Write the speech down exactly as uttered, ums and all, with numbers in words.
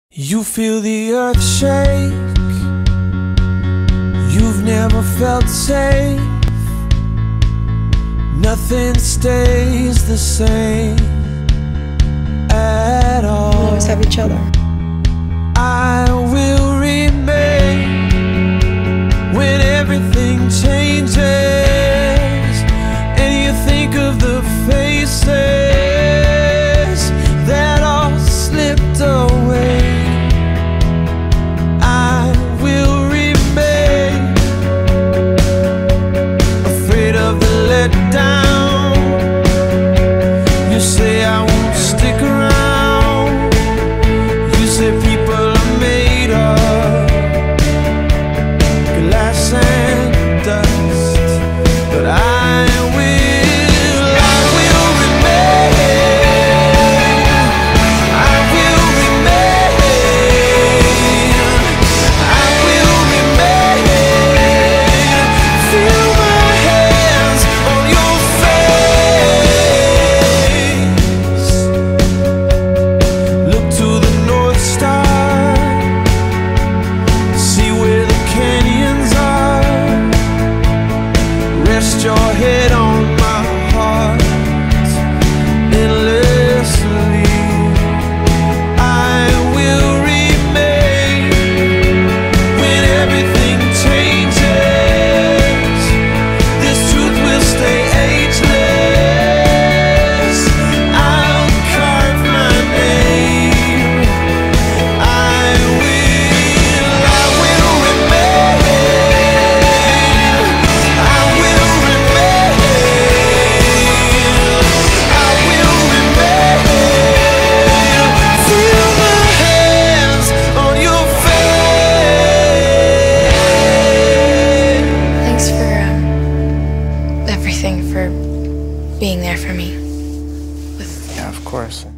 You feel the earth shake. You've never felt safe. Nothing stays the same at all. We'll always have each other. I will remain when everything changes, and you think of the faces that all slipped away. I will remain afraid of the letdown. You say I won't stick around. You say people are made of glass and dust, but I will, I will remain. I will remain. I will remain. Feel my hands on your face. Look to the North Star. See where the canyons are. Rest your head on my heart endlessly. I will remain when everything changes. This truth will stay ageless. I'll carve my name. I will, I will remain. I will remain. I will remain. Feel my hands on your face. Thanks for um, everything, for being there for me. With Yeah, of course.